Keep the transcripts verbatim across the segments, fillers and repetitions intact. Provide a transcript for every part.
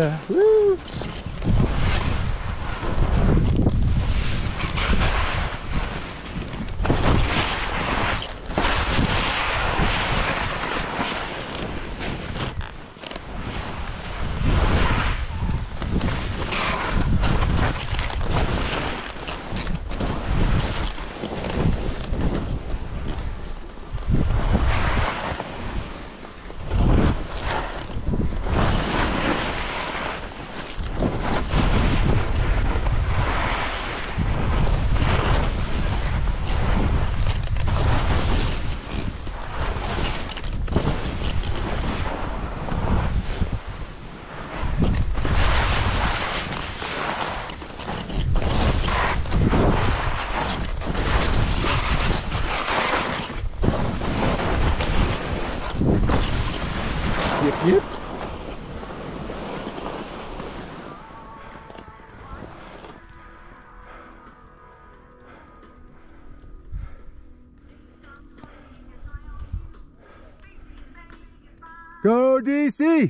ya. Woo. Yep, yep. Go D C!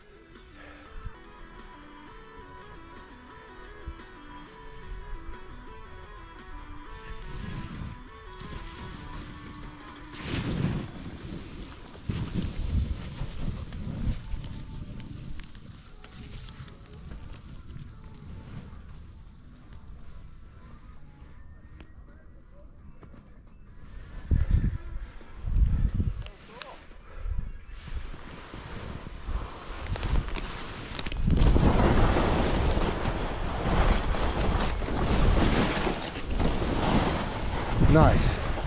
Nice.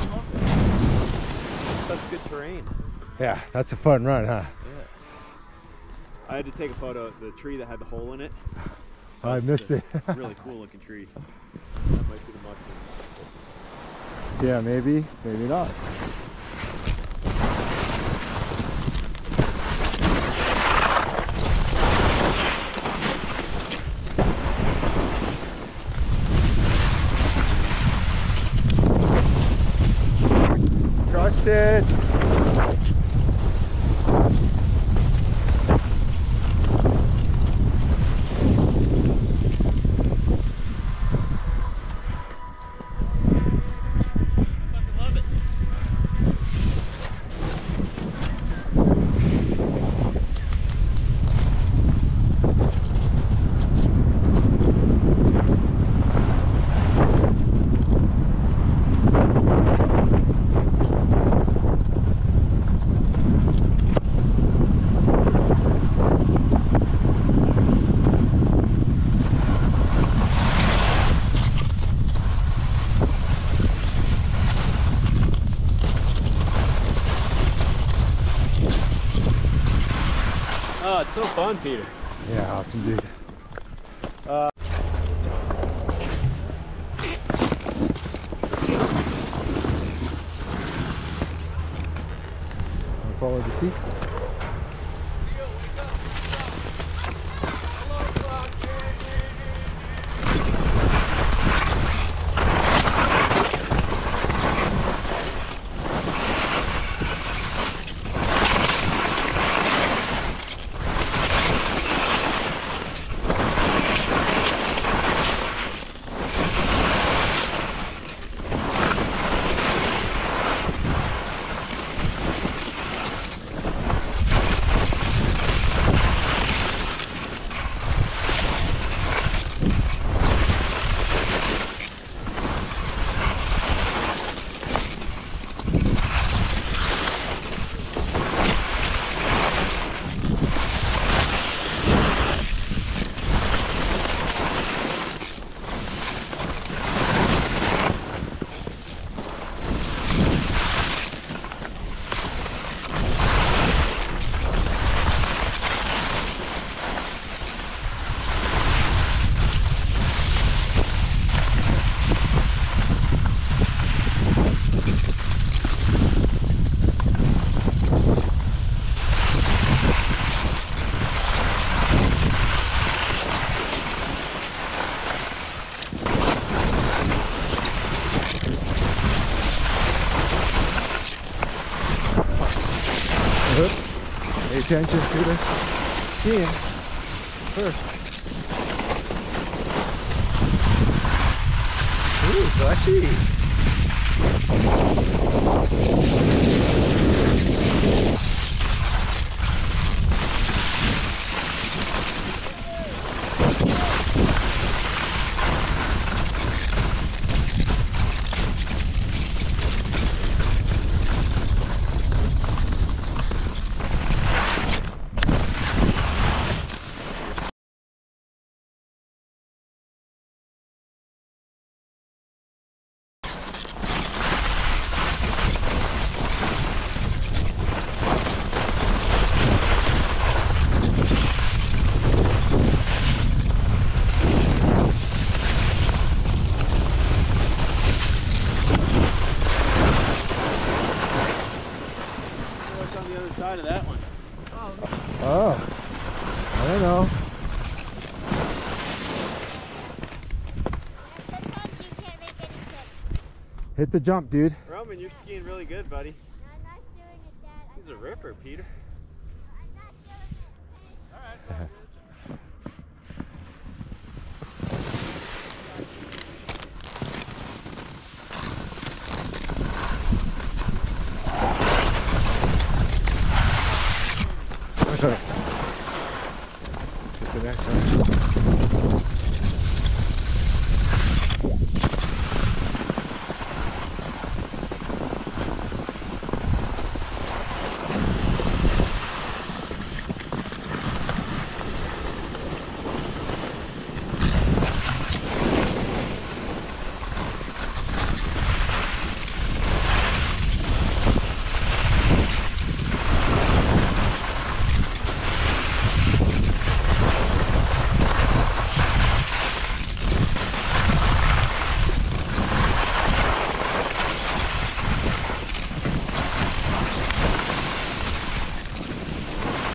Such good terrain. Yeah, that's a fun run, huh? Yeah. I had to take a photo of the tree that had the hole in it. I missed it. Really cool looking tree. That might be the mushroom. Yeah, maybe, maybe not. Trust it. Oh, it's so fun, Peter. Yeah, awesome, dude. Uh, Follow the sea. Pay attention to this. See ya. first. Ooh, slushy. On the other side of that one. Oh, I don't know. Sometimes you can't make any trips. Hit the jump, dude. Roman, you're skiing really good, buddy. I'm not doing it, Dad. He's a ripper, Peter. I'm not doing it, okay? All right.